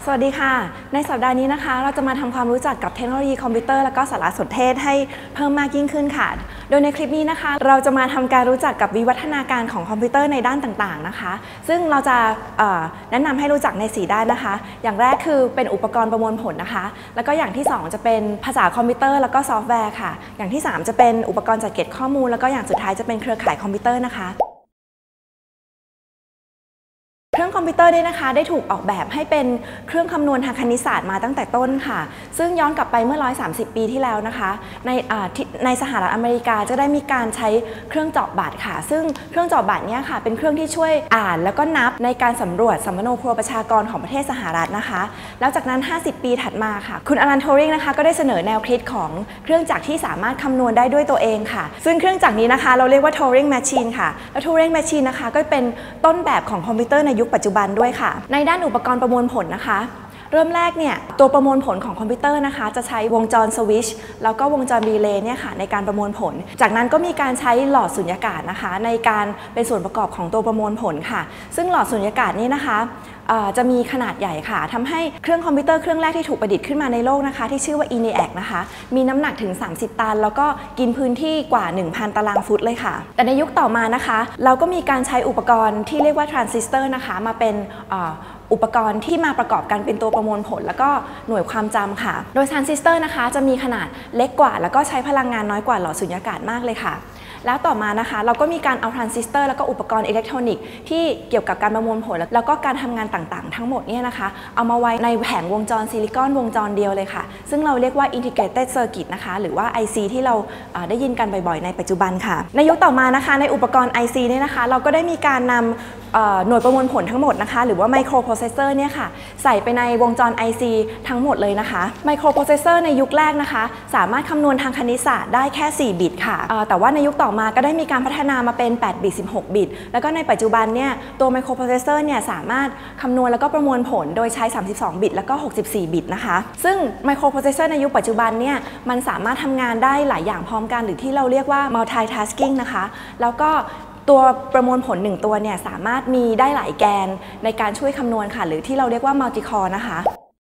สวัสดีค่ะในสัปดาห์นี้นะคะเราจะมาทำความรู้จักกับเทคโนโลยีคอมพิวเตอร์และก็สารสนเทศให้เพิ่มมากยิ่งขึ้นค่ะโดยในคลิปนี้นะคะเราจะมาทำการรู้จักกับวิวัฒนาการของคอมพิวเตอร์ในด้านต่างๆนะคะซึ่งเราจะแนะนำให้รู้จักใน4ด้านนะคะอย่างแรกคือเป็นอุปกรณ์ประมวลผลนะคะแล้วก็อย่างที่2จะเป็นภาษาคอมพิวเตอร์แล้วก็ซอฟต์แวร์ค่ะอย่างที่3จะเป็นอุปกรณ์จัดเก็บข้อมูลแล้วก็อย่างสุดท้ายจะเป็นเครือข่ายคอมพิวเตอร์นะคะเครื่องคอมพิวเตอร์เนี่ยนะคะได้ถูกออกแบบให้เป็นเครื่องคำนวณทางคณิตศาสตร์มาตั้งแต่ต้นค่ะซึ่งย้อนกลับไปเมื่อ130 ปีที่แล้วนะคะในสหรัฐอเมริกาจะได้มีการใช้เครื่องเจาะบัตรค่ะซึ่งเครื่องเจาะบัตรเนี่ยค่ะเป็นเครื่องที่ช่วยอ่านแล้วก็นับในการสำรวจสัมมโนครัวประชากรของประเทศสหรัฐนะคะแล้วจากนั้น50 ปีถัดมาค่ะคุณอลัน ทูริงนะคะก็ได้เสนอแนวคิดของเครื่องจักรที่สามารถคำนวณได้ด้วยตัวเองค่ะซึ่งเครื่องจักรนี้นะคะเราเรียกว่า Turing Machine ค่ะแล้ว Turing Machine นะคะก็เป็นต้นแบบของคอมพิวเตอร์ในยุคปัจจุบันด้วยค่ะในด้านอุปกรณ์ประมวลผลนะคะเริ่มแรกเนี่ยตัวประมวลผลของคอมพิวเตอร์นะคะจะใช้วงจรสวิตช์แล้วก็วงจรรีเลย์เนี่ยค่ะในการประมวลผลจากนั้นก็มีการใช้หลอดสุญญากาศนะคะในการเป็นส่วนประกอบของตัวประมวลผลค่ะซึ่งหลอดสุญญากาศนี้นะคะจะมีขนาดใหญ่ค่ะทำให้เครื่องคอมพิวเตอร์เครื่องแรกที่ถูกประดิษฐ์ขึ้นมาในโลกนะคะที่ชื่อว่า ENIAC นะคะมีน้ำหนักถึง30 ตันแล้วก็กินพื้นที่กว่า 1,000 ตารางฟุตเลยค่ะแต่ในยุคต่อมานะคะเราก็มีการใช้อุปกรณ์ที่เรียกว่าทรานซิสเตอร์นะคะมาเป็นอุปกรณ์ที่มาประกอบกันเป็นตัวประมวลผลแล้วก็หน่วยความจำค่ะโดยทรานซิสเตอร์นะคะจะมีขนาดเล็กกว่าแล้วก็ใช้พลังงานน้อยกว่าหลอดสุญญากาศมากเลยค่ะแล้วต่อมานะคะเราก็มีการเอาทรานซิสเตอร์แล้วก็อุปกรณ์อิเล็กทรอนิกส์ที่เกี่ยวกับการประมวลผลแล้วก็การทำงานต่างๆทั้งหมดเนี่ยนะคะเอามาไว้ในแผงวงจรซิลิคอนวงจรเดียวเลยค่ะซึ่งเราเรียกว่า Integrated Circuit นะคะหรือว่า IC ที่เราได้ยินกันบ่อยๆในปัจจุบันค่ะในยุคต่อมานะคะในอุปกรณ์ IC เนี่ยนะคะเราก็ได้มีการนำหน่วยประมวลผลทั้งหมดนะคะหรือว่าไมโครโปรเซสเซอร์เนี่ยค่ะใส่ไปในวงจร IC ทั้งหมดเลยนะคะไมโครโปรเซสเซอร์ในยุคแรกนะคะสามารถคำนวณทางคณิตศาสตร์ได้แค่4 บิตค่ะแต่ว่าในยุคต่อมาก็ได้มีการพัฒนามาเป็น8 บิต 16 บิตแล้วก็ในปัจจุบันเนี่ยตัวไมโครโปรเซสเซอร์เนี่ยสามารถคำนวณแล้วก็ประมวลผลโดยใช้32 บิตแล้วก็64 บิตนะคะซึ่งไมโครโปรเซสเซอร์ในยุคปัจจุบันเนี่ยมันสามารถทำงานได้หลายอย่างพร้อมกันหรือที่เราเรียกว่า multitasking นะคะแล้วก็ตัวประมวลผล1ตัวเนี่ยสามารถมีได้หลายแกนในการช่วยคำนวณค่ะหรือที่เราเรียกว่า multi-core นะคะ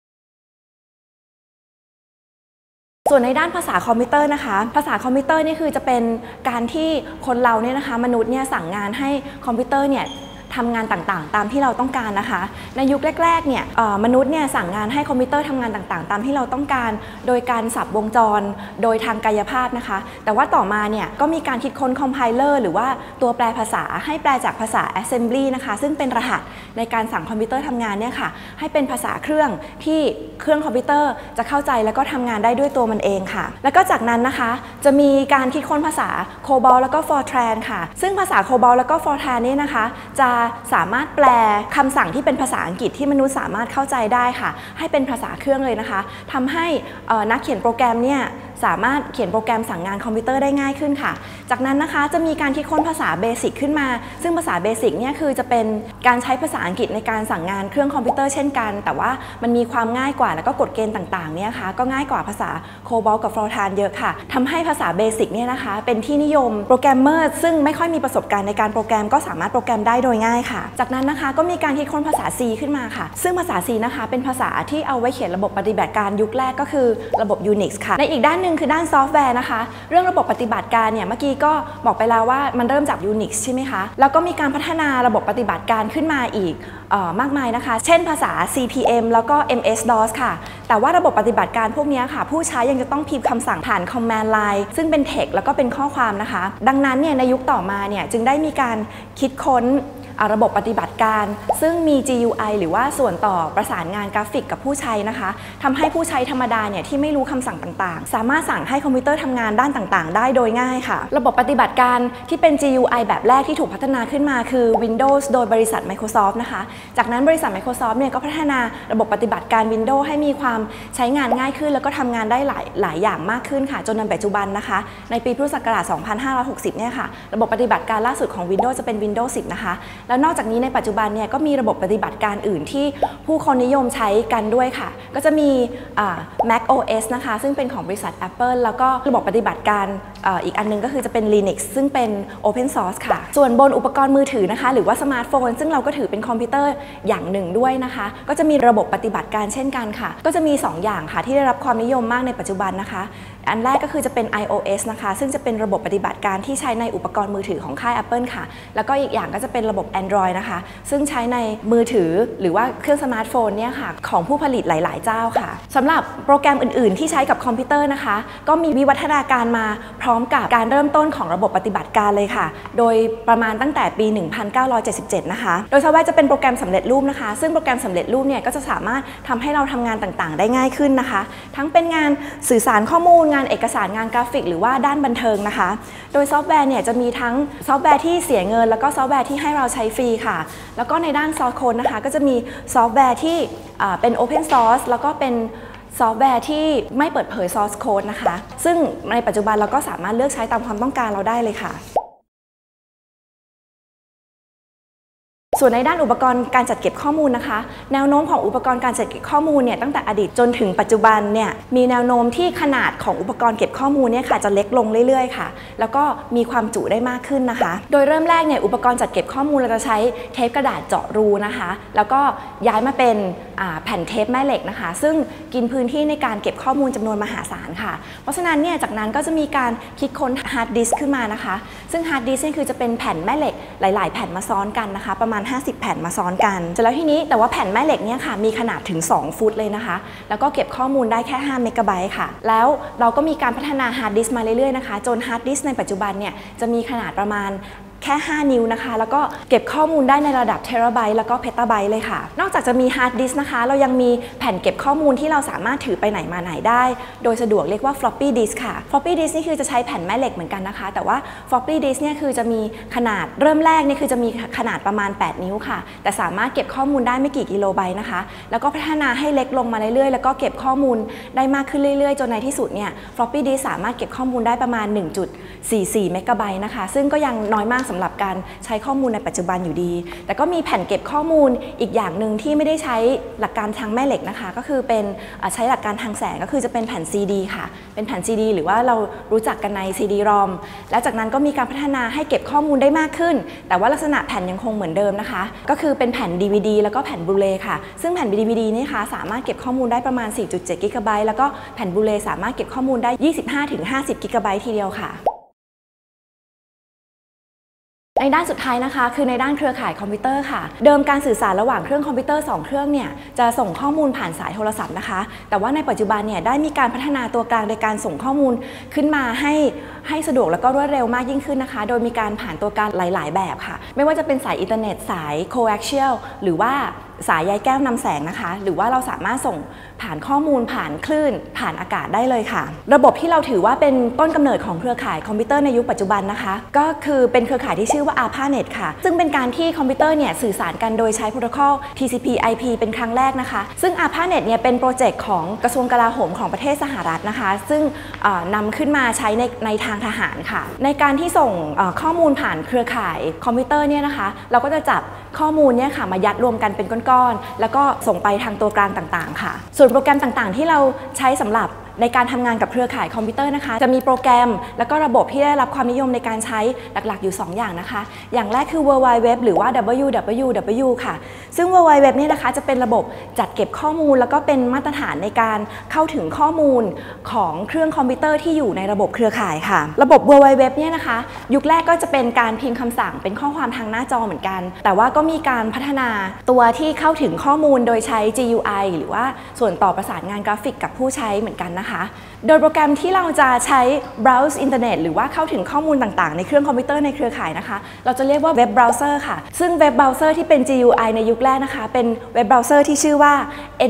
ส่วนในด้านภาษาคอมพิวเตอร์นะคะภาษาคอมพิวเตอร์นี่คือจะเป็นการที่คนเราเนี่ยนะคะมนุษย์เนี่ยสั่งงานให้คอมพิวเตอร์เนี่ยทำงานต่างๆตามที่เราต้องการนะคะในยุคแรกๆเนี่ยมนุษย์เนี่ยสั่งงานให้คอมพิวเตอร์ทำงานต่างๆตามที่เราต้องการโดยการสับวงจรโดยทางกายภาพนะคะแต่ว่าต่อมาเนี่ยก็มีการคิดค้นคอมไพเลอร์หรือว่าตัวแปลภาษาให้แปลจากภาษา assembly นะคะซึ่งเป็นรหัสในการสั่งคอมพิวเตอร์ทำงานเนี่ยค่ะให้เป็นภาษาเครื่องที่เครื่องคอมพิวเตอร์จะเข้าใจแล้วก็ทำงานได้ด้วยตัวมันเองค่ะแล้วก็จากนั้นนะคะจะมีการคิดค้นภาษา COBOL แล้วก็ Fortran ค่ะซึ่งภาษา COBOL แล้วก็ Fortran นี่นะคะจะสามารถแปลคำสั่งที่เป็นภาษาอังกฤษที่มนุษย์สามารถเข้าใจได้ค่ะให้เป็นภาษาเครื่องเลยนะคะทำให้นักเขียนโปรแกรมเนี่ยสามารถเขียนโปรแกรมสั่งงานคอมพิวเตอร์ได้ง่ายขึ้นค่ะจากนั้นนะคะจะมีการคิดค้นภาษาเบสิกขึ้นมาซึ่งภาษาเบสิกเนี่ยคือจะเป็นการใช้ภาษาอังกฤษในการสั่งงานเครื่องคอมพิวเตอร์เช่นกันแต่ว่ามันมีความง่ายกว่าแล้วก็กฎเกณฑ์ต่างๆเนี่ยค่ะก็ง่ายกว่าภาษา COBOL กับ Fortran เยอะค่ะทำให้ภาษาเบสิกเนี่ยนะคะเป็นที่นิยมโปรแกรมเมอร์ซึ่งไม่ค่อยมีประสบการณ์ในการโปรแกรมก็สามารถโปรแกรมได้โดยง่ายค่ะจากนั้นนะคะก็มีการคิดค้นภาษา C ขึ้นมาค่ะซึ่งภาษา C นะคะเป็นภาษาที่เอาไว้เขียนระบบปฏิบัติการยุคแรกก็คือระบบ Unix ค่ะในอีกด้านหนึ่งคือด้านซอฟต์แวร์นะคะเรื่องระบบปฏิบัติการเนี่ยเมื่อกี้ก็บอกไปแล้วว่ามันเริ่มจาก Unix ใช่ไหมคะแล้วก็มีการพัฒนาระบบปฏิบัติการขึ้นมาอีกมากมายนะคะเช่นภาษา CPM แล้วก็ MS-DOS ค่ะแต่ว่าระบบปฏิบัติการพวกนี้ค่ะผู้ใช้ยังจะต้องพิมพ์คำสั่งผ่าน Command Line ซึ่งเป็น text แล้วก็เป็นข้อความนะคะดังนั้นเนี่ยในยุคต่อมาเนี่ยจึงได้มีการคิดค้นระบบปฏิบัติการซึ่งมี GUI หรือว่าส่วนต่อประสานงานกราฟิกกับผู้ใช้นะคะทำให้ผู้ใช้ธรรมดาเนี่ยที่ไม่รู้คำสั่งต่างๆสามารถสั่งให้คอมพิวเตอร์ทำงานด้านต่างๆได้โดยง่ายค่ะระบบปฏิบัติการที่เป็น GUI แบบแรกที่ถูกพัฒนาขึ้นมาคือ Windows โดยบริษัท Microsoft นะคะจากนั้นบริษัท Microsoft เนี่ยก็พัฒนาระบบปฏิบัติการ Windows ให้มีความใช้งานง่ายขึ้นแล้วก็ทำงานได้หลายอย่างมากขึ้นค่ะจนในปัจจุบันนะคะในปีพุทธศักราช 2560 เนี่ยค่ะระบบปฏิบัติการล่าสุดของ Windows จะเป็น Windows 10 นะคะแล้วนอกจากนี้ในปัจจุบันเนี่ยก็มีระบบปฏิบัติการอื่นที่ผู้คนนิยมใช้กันด้วยค่ะก็จะมีMac OS นะคะซึ่งเป็นของบริษัท Apple แล้วก็ระบบปฏิบัติการอีกอันนึงก็คือจะเป็น Linux ซึ่งเป็น Open Source ค่ะส่วนบนอุปกรณ์มือถือนะคะหรือว่าสมาร์ทโฟนซึ่งเราก็ถือเป็นคอมพิวเตอร์อย่างหนึ่งด้วยนะคะก็จะมีระบบปฏิบัติการเช่นกันค่ะก็จะมี2อย่างค่ะที่ได้รับความนิยมมากในปัจจุบันนะคะอันแรกก็คือจะเป็น iOS นะคะซึ่งจะเป็นระบบปฏิบัติการที่ใช้ในอุปกรณ์มือถือของค่าย Apple ค่ะแล้วก็อีกอย่างก็จะเป็นระบบ Android นะคะซึ่งใช้ในมือถือหรือว่าเครื่องสมาร์ทโฟนเนี่ยค่ะของผู้ผลิตหลายๆเจ้าค่ะสำหรับโปรแกรมอื่นๆที่ใช้กับคอมพิวเตอร์นะคะก็มีวิวัฒนาการมาพร้อมกับการเริ่มต้นของระบบปฏิบัติการเลยค่ะโดยประมาณตั้งแต่ปี 1977 นะคะโดยซอฟต์แวร์จะเป็นโปรแกรมสำเร็จรูปนะคะซึ่งโปรแกรมสำเร็จรูปเนี่ยก็จะสามารถทำให้เราทำงานต่างๆได้ง่ายขึ้นนะคะทั้งเป็นงานสื่อสารข้อมูลงานเอกสารงานกราฟิกหรือว่าด้านบันเทิงนะคะโดยซอฟต์แวร์เนี่ยจะมีทั้งซอฟต์แวร์ที่เสียเงินแล้วก็ซอฟต์แวร์ที่ให้เราใช้ฟรีค่ะแล้วก็ในด้านซอร์สโค้ดนะคะก็จะมีซอฟต์แวร์ที่เป็น Open Source แล้วก็เป็นซอฟต์แวร์ที่ไม่เปิดเผย source code นะคะซึ่งในปัจจุบันเราก็สามารถเลือกใช้ตามความต้องการเราได้เลยค่ะส่วนในด้านอุปกรณ์การจัดเก็บข้อมูลนะคะแนวโน้มของอุปกรณ์การจัดเก็บข้อมูลเนี่ยตั้งแต่อดีตจนถึงปัจจุบันเนี่ยมีแนวโน้มที่ขนาดของอุปกรณ์เก็บข้อมูลเนี่ยค่ะจะเล็กลงเรื่อยๆค่ะแล้วก็มีความจุได้มากขึ้นนะคะโดยเริ่มแรกเนี่ยอุปกรณ์จัดเก็บข้อมูลเราจะใช้เทปกระดาษเจาะรูนะคะแล้วก็ย้ายมาเป็นแผ่นเทปแม่เหล็กนะคะซึ่งกินพื้นที่ในการเก็บข้อมูลจำนวนมหาศาลค่ะเพราะฉะนั้นเนี่ยจากนั้นก็จะมีการคิดค้นฮาร์ดดิสก์ขึ้นมานะคะซึ่งฮาร์ดดิสก์นี่คือจะเป็นแผ่นแม่เหล็กหลายๆแผ่นมาซ้อนกันนะคะประมาณ50 แผ่นมาซ้อนกันเสร็จแล้วทีนี้แต่ว่าแผ่นแม่เหล็กเนี่ยค่ะมีขนาดถึง2 ฟุตเลยนะคะแล้วก็เก็บข้อมูลได้แค่5 เมกะไบต์ค่ะแล้วเราก็มีการพัฒนาฮาร์ดดิสก์มาเรื่อยๆนะคะจนฮาร์ดดิสก์ในปัจจุบันเนี่ยจะมีขนาดประมาณแค่5 นิ้วนะคะแล้วก็เก็บข้อมูลได้ในระดับเทราไบต์แล้วก็เพตาไบต์เลยค่ะนอกจากจะมีฮาร์ดดิสก์นะคะเรายังมีแผ่นเก็บข้อมูลที่เราสามารถถือไปไหนมาไหนได้โดยสะดวกเรียกว่า floppy disk ค่ะ floppy disk นี่คือจะใช้แผ่นแม่เหล็กเหมือนกันนะคะแต่ว่า floppy disk เนี่ยคือจะมีขนาดเริ่มแรกเนี่ยคือจะมีขนาดประมาณ8 นิ้วค่ะแต่สามารถเก็บข้อมูลได้ไม่กี่กิโลไบต์นะคะแล้วก็พัฒนาให้เล็กลงมาเรื่อยๆแล้วก็เก็บข้อมูลได้มากขึ้นเรื่อยๆจนในที่สุดเนี่ย floppy disk สามารถเก็บข้อมูลได้ประมาณ 1.44 เมกะไบต์นะคะซึ่งก็ยังน้อยมากสำหรับการใช้ข้อมูลในปัจจุบันอยู่ดีแต่ก็มีแผ่นเก็บข้อมูลอีกอย่างหนึ่งที่ไม่ได้ใช้หลักการทางแม่เหล็กนะคะก็คือเป็นใช้หลักการทางแสงก็คือจะเป็นแผ่น CD ค่ะเป็นแผ่น CD หรือว่าเรารู้จักกันใน CD-ROM และจากนั้นก็มีการพัฒนาให้เก็บข้อมูลได้มากขึ้นแต่ว่าลักษณะแผ่นยังคงเหมือนเดิมนะคะก็คือเป็นแผ่น DVD แล้วก็แผ่นบลูเรย์ค่ะซึ่งแผ่น DVD นี่ค่ะสามารถเก็บข้อมูลได้ประมาณ 4.7 กิกะไบต์แล้วก็แผ่นบลูเรย์สามารถเก็บข้อมูลได้ 25-50 กิกะไบต์ทีเดียวค่ะในด้านสุดท้ายนะคะคือในด้านเครือข่ายคอมพิวเตอร์ค่ะเดิมการสื่อสารระหว่างเครื่องคอมพิวเตอร์2 เครื่องเนี่ยจะส่งข้อมูลผ่านสายโทรศัพท์นะคะแต่ว่าในปัจจุบันเนี่ยได้มีการพัฒนาตัวกลางในการส่งข้อมูลขึ้นมาให้สะดวกแล้วก็รวดเร็วมากยิ่งขึ้นนะคะโดยมีการผ่านตัวกลางหลายๆแบบค่ะไม่ว่าจะเป็นสายอินเทอร์เน็ตสาย coaxial หรือว่าสายใยแก้วนำแสงนะคะหรือว่าเราสามารถส่งผ่านข้อมูลผ่านคลื่นผ่านอากาศได้เลยค่ะระบบที่เราถือว่าเป็นต้นกำเนิดของเครือข่ายคอมพิวเตอร์ในยุคปัจจุบันนะคะก็คือเป็นเครือข่ายที่ชื่อว่า ARPANET ค่ะซึ่งเป็นการที่คอมพิวเตอร์เนี่ยสื่อสารกันโดยใช้โปรโตคอล TCP/IP เป็นครั้งแรกนะคะซึ่ง ARPANET เนี่ยเป็นโปรเจกต์ของกระทรวงกลาโหมของประเทศสหรัฐนะคะซึ่งนำขึ้นมาใช้ในทางทหารค่ะในการที่ส่งข้อมูลผ่านเครือข่ายคอมพิวเตอร์เนี่ยนะคะเราก็จะจับข้อมูลเนี่ยค่ะมายัดรวมกันเป็นก้อนๆแล้วก็ส่งไปทางตัวกลางต่างๆค่ะส่วนโปรแกรมต่างๆที่เราใช้สำหรับในการทำงานกับเครือข่ายคอมพิวเตอร์นะคะจะมีโปรแกรมแล้วก็ระบบที่ได้รับความนิยมในการใช้หลักๆอยู่2 อย่างนะคะอย่างแรกคือ World Wide Web หรือว่า WWW ค่ะซึ่ง World Wide Web เนี่ยนะคะจะเป็นระบบจัดเก็บข้อมูลแล้วก็เป็นมาตรฐานในการเข้าถึงข้อมูลของเครื่องคอมพิวเตอร์ที่อยู่ในระบบเครือข่ายค่ะระบบ World Wide Web เนี่ยนะคะยุคแรกก็จะเป็นการพิมพ์คำสั่งเป็นข้อความทางหน้าจอเหมือนกันแต่ว่าก็มีการพัฒนาตัวที่เข้าถึงข้อมูลโดยใช้ GUI หรือว่าส่วนต่อประสานงานกราฟิกกับผู้ใช้เหมือนกันนะคะโดยโปรแกรมที่เราจะใช้ browse อินเทอร์เน็ตหรือว่าเข้าถึงข้อมูลต่างๆในเครื่องคอมพิวเตอร์ในเครือข่ายนะคะเราจะเรียกว่าเว็บเบราว์เซอร์ค่ะซึ่งเว็บเบราว์เซอร์ที่เป็น GUI ในยุคแรกนะคะเป็นเว็บเบราว์เซอร์ที่ชื่อว่า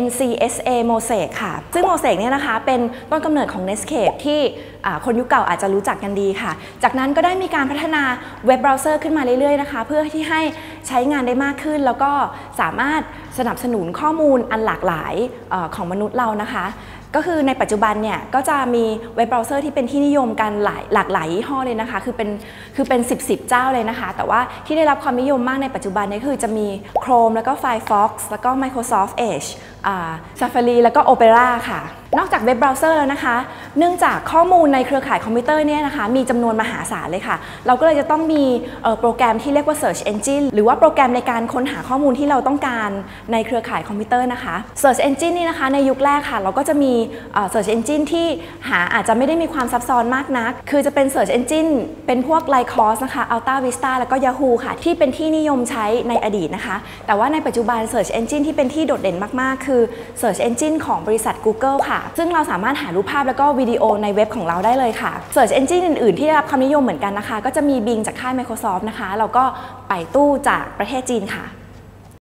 NCSA Mosaic ค่ะซึ่ง Mosaic เนี่ยนะคะเป็นต้นกำเนิดของ Netscape ที่คนยุคเก่าอาจจะรู้จักกันดีค่ะจากนั้นก็ได้มีการพัฒนาเว็บเบราว์เซอร์ขึ้นมาเรื่อยๆนะคะเพื่อที่ให้ใช้งานได้มากขึ้นแล้วก็สามารถสนับสนุนข้อมูลอันหลากหลายของมนุษย์เรานะคะก็คือในปัจจุบันเนี่ยก็จะมีเว็บเบราว์เซอร์ที่เป็นที่นิยมกันหลากหลายยี่ห้อเลยนะคะคือเป็น10 เจ้าเลยนะคะแต่ว่าที่ได้รับความนิยมมากในปัจจุบันนี้คือจะมี Chrome แล้วก็ Firefox แล้วก็ Microsoft Edge Safari แล้วก็ Opera ค่ะนอกจากเว็บเบราว์เซอร์แล้วนะคะเนื่องจากข้อมูลในเครือข่ายคอมพิวเตอร์เนี่ยนะคะมีจำนวนมหาศาลเลยค่ะเราก็เลยจะต้องมีโปรแกรมที่เรียกว่า Search Engine หรือว่าโปรแกรมในการค้นหาข้อมูลที่เราต้องการในเครือข่ายคอมพิวเตอร์นะคะ Search Engine นี่นะคะในยุคแรกค่ะเราก็จะมี Search Engine ที่อาจจะไม่ได้มีความซับซ้อนมากนักคือจะเป็น Search Engine เป็นพวก Lycos นะคะ Alta Vista แล้วก็ Yahoo ค่ะที่เป็นที่นิยมใช้ในอดีตนะคะแต่ว่าในปัจจุบัน Search Engine ที่เป็นที่โดดเด่นมากๆคือ Search Engine ของบริษัท Google ค่ะซึ่งเราสามารถหารูปภาพแล้วก็วิดีโอในเว็บของเราได้เลยค่ะ Search Engine อื่นๆที่ได้รับความนิยมเหมือนกันนะคะก็จะมี Bing จากค่าย Microsoft นะคะแล้วก็ไปตู้จากประเทศจีนค่ะ